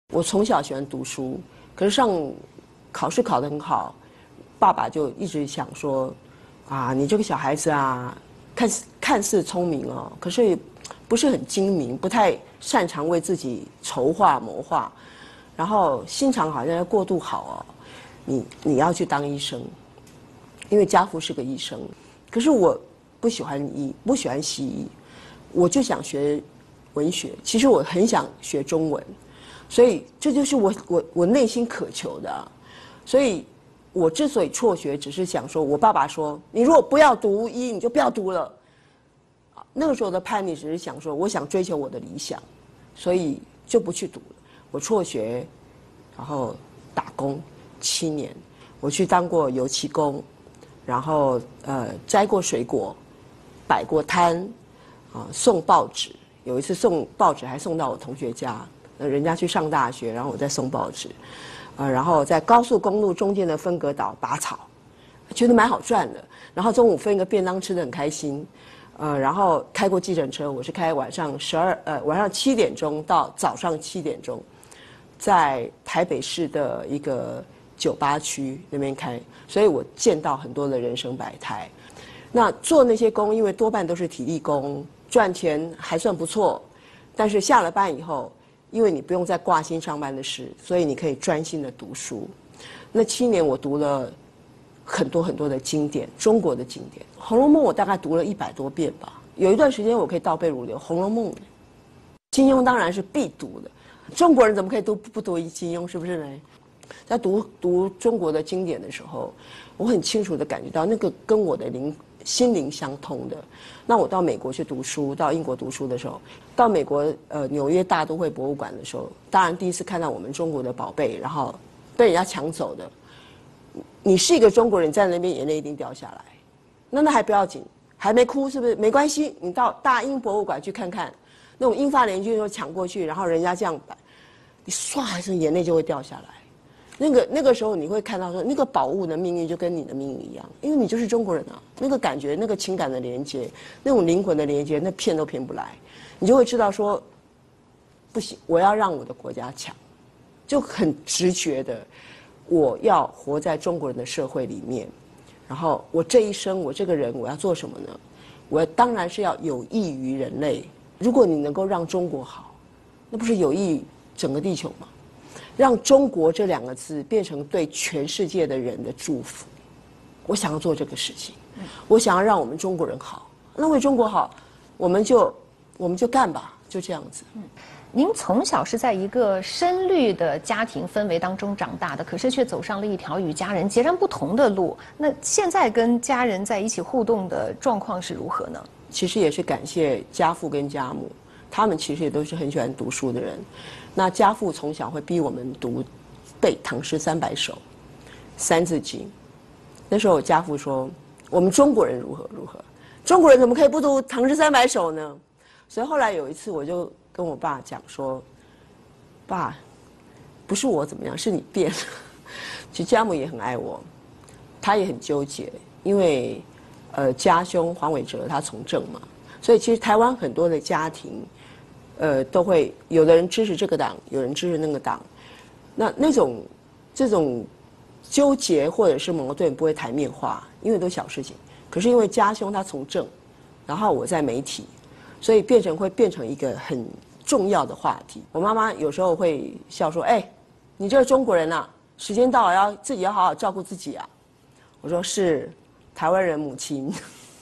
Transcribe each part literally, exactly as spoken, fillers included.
我从小喜欢读书，可是上考试考得很好，爸爸就一直想说，啊，你这个小孩子啊，看似看似聪明哦，可是不是很精明，不太擅长为自己筹划谋划，然后心肠好像要过度好哦，你你要去当医生，因为家父是个医生，可是我不喜欢医，不喜欢西医，我就想学文学，其实我很想学中文。所以这就是我我我内心渴求的、啊，所以我之所以辍学，只是想说，我爸爸说，你如果不要读医，你就不要读了。那个时候的叛逆只是想说，我想追求我的理想，所以就不去读了。我辍学，然后打工七年，我去当过油漆工，然后呃摘过水果，摆过摊，啊送报纸，有一次送报纸还送到我同学家。人家去上大学，然后我再送报纸，呃，然后在高速公路中间的分隔岛拔草，觉得蛮好赚的。然后中午分一个便当吃得很开心，呃，然后开过计程车，我是开晚上十二呃晚上七点钟到早上七点钟，在台北市的一个酒吧区那边开，所以我见到很多的人生百态。那做那些工，因为多半都是体力工，赚钱还算不错，但是下了班以后。因为你不用再挂心上班的事，所以你可以专心的读书。那七年我读了很多很多的经典，中国的经典，《红楼梦》我大概读了一百多遍吧。有一段时间我可以倒背如流，《红楼梦》、金庸当然是必读的。中国人怎么可以读不读金庸？是不是呢？在读读中国的经典的时候，我很清楚的感觉到那个跟我的灵心灵相通的。那我到美国去读书，到英国读书的时候，到美国呃纽约大都会博物馆的时候，当然第一次看到我们中国的宝贝，然后被人家抢走的。你是一个中国人，站在那边眼泪一定掉下来。那那还不要紧，还没哭是不是？没关系，你到大英博物馆去看看，那种英法联军说抢过去，然后人家这样摆，你唰一声眼泪就会掉下来。那个那个时候你会看到说，那个宝物的命运就跟你的命运一样，因为你就是中国人啊，那个感觉、那个情感的连接、那种灵魂的连接，那骗都骗不来，你就会知道说，不行，我要让我的国家强，就很直觉的，我要活在中国人的社会里面，然后我这一生，我这个人我要做什么呢？我当然是要有益于人类。如果你能够让中国好，那不是有益整个地球吗？让中国这两个字变成对全世界的人的祝福，我想要做这个事情，我想要让我们中国人好，那为中国好，我们就我们就干吧，就这样子。 嗯，您从小是在一个深绿的家庭氛围当中长大的，可是却走上了一条与家人截然不同的路。那现在跟家人在一起互动的状况是如何呢？ 其实也是感谢家父跟家母，他们其实也都是很喜欢读书的人。那家父从小会逼我们读背唐诗三百首、三字经。那时候我家父说，我们中国人如何如何，中国人怎么可以不读唐诗三百首呢？所以后来有一次我就跟我爸讲说，爸，不是我怎么样，是你变了。其实家母也很爱我，他也很纠结，因为呃家兄黄伟哲他从政嘛，所以其实台湾很多的家庭。呃，都会有的人支持这个党，有人支持那个党，那那种这种纠结或者是矛盾不会台面化，因为都小事情。可是因为家兄他从政，然后我在媒体，所以变成会变成一个很重要的话题。我妈妈有时候会笑说：“哎，你这个中国人啊，时间到了要自己要好好照顾自己啊。”我说：“是，台湾人母亲。”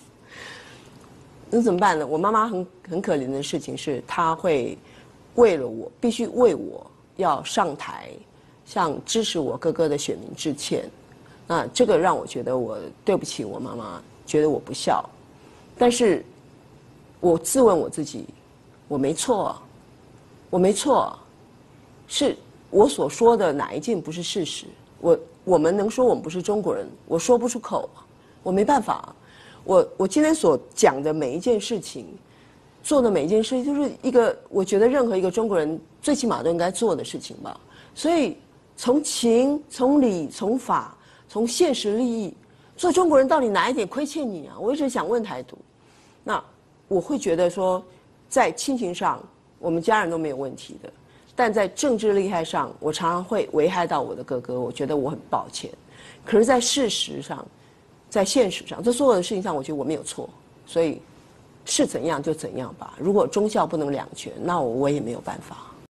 那怎么办呢？我妈妈很很可怜的事情是，她会为了我，必须为我要上台，向支持我哥哥的选民致歉。那这个让我觉得我对不起我妈妈，觉得我不孝。但是，我自问我自己，我没错，我没错，是我所说的哪一件不是事实？我我们能说我们不是中国人，我说不出口，我没办法。我我今天所讲的每一件事情，做的每一件事情，就是一个我觉得任何一个中国人最起码都应该做的事情吧。所以从情、从理、从法、从现实利益，做中国人到底哪一点亏欠你啊？我一直想问台独。那我会觉得说，在亲情上，我们家人都没有问题的。 但在政治利害上，我常常会危害到我的哥哥，我觉得我很抱歉。可是，在事实上，在现实上，这所有的事情上，我觉得我没有错，所以是怎样就怎样吧。如果忠孝不能两全，那我我也没有办法。